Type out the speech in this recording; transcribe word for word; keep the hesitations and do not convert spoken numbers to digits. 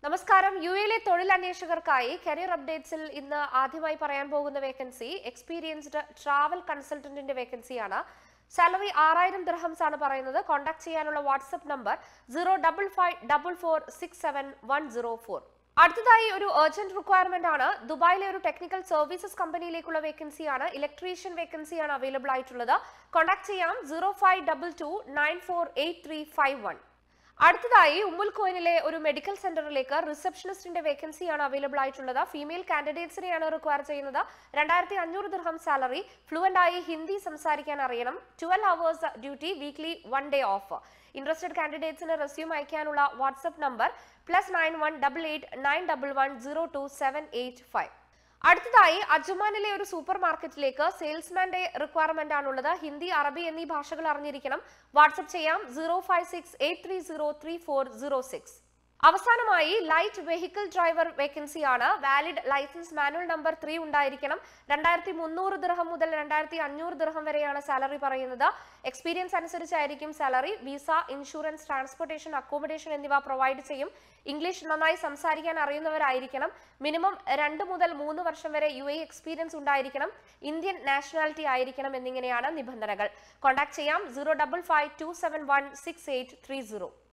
നമസ്കാരം. യു എയിലെ തൊഴിൽ അന്വേഷകർക്കായി കരിയർ അപ്ഡേറ്റ്സിൽ ഇന്ന് ആദ്യമായി പറയാൻ പോകുന്ന വേക്കൻസി എക്സ്പീരിയൻസ്ഡ് ട്രാവൽ കൺസൾട്ടന്റിന്റെ വേക്കൻസിയാണ്. സാലറി ആറായിരം ദിർഹംസ് ആണ് പറയുന്നത്. കോൺടാക്ട് ചെയ്യാനുള്ള WhatsApp number zero double five double four six seven one zero four. അടുത്തതായി ഒരു അർജന്റ് റിക്വയർമെന്റ് ആണ്. ദുബായിലെ ഒരു ടെക്നിക്കൽ സർവീസസ് കമ്പനിയിലേക്കുള്ള വേക്കൻസിയാണ്. ഇലക്ട്രീഷ്യൻ വേക്കൻസിയാണ് അവൈലബിൾ ആയിട്ടുള്ളത്. കോൺടാക്ട് ചെയ്യാം zero five double two nine four eight three five one. അടുത്തതായി ഉമ്മുൽ ഖുവൈനിലെ ഒരു മെഡിക്കൽ സെന്ററിലേക്ക് റിസപ്ഷനിസ്റ്റിന്റെ വേക്കൻസിയാണ് അവൈലബിൾ ആയിട്ടുള്ളത്. ഫീമെയിൽ കാൻഡിഡേറ്റ്സിനെയാണ് റിക്വയർ ചെയ്യുന്നത്. രണ്ടായിരത്തി അഞ്ഞൂറ് ദിർഹം സാലറി. ഫ്ലുവന്റ് ആയി ഹിന്ദി സംസാരിക്കാൻ അറിയണം. Twelve hours duty, weekly one day off. Interested കാൻഡിഡേറ്റ്സിന് റെസ്യൂം അയക്കാനുള്ള WhatsApp number plus nine one double eight nine double one zero two seven eight five. അടുത്തതായി അജ്മാനിലെ ഒരു സൂപ്പർ മാർക്കറ്റിലേക്ക് സെയിൽസ്മാന്റെ റിക്വയർമെന്റ് ആണുള്ളത്. ഹിന്ദി, അറബി എന്നീ ഭാഷകൾ അറിഞ്ഞിരിക്കണം. വാട്സ്ആപ്പ് ചെയ്യാം zero five six eight three zero three four zero six. അവസാനമായി ലൈറ്റ് വെഹിക്കിൾ ഡ്രൈവർ വേക്കൻസി ആണ്. Valid licence manual number three ഉണ്ടായിരിക്കണം. രണ്ടായിരത്തി മുന്നൂറ് ദിർഹം മുതൽ രണ്ടായിരത്തി അഞ്ഞൂറ് ദിർഹം വരെയാണ് സാലറി പറയുന്നത്. എക്സ്പീരിയൻസ് അനുസരിച്ചായിരിക്കും salary. Visa, insurance, transportation, accommodation എന്നിവ പ്രൊവൈഡ് ചെയ്യും. ഇംഗ്ലീഷ് നന്നായി സംസാരിക്കാൻ അറിയുന്നവരായിരിക്കണം. മിനിമം രണ്ട് മുതൽ മൂന്ന് വർഷം വരെ യു എ എക്സ്പീരിയൻസ് ഉണ്ടായിരിക്കണം. ഇന്ത്യൻ നാഷണാലിറ്റി ആയിരിക്കണം എന്നിങ്ങനെയാണ് നിബന്ധനകൾ. കോൺടാക്ട് ചെയ്യാം zero double five two seven one six eight three zero.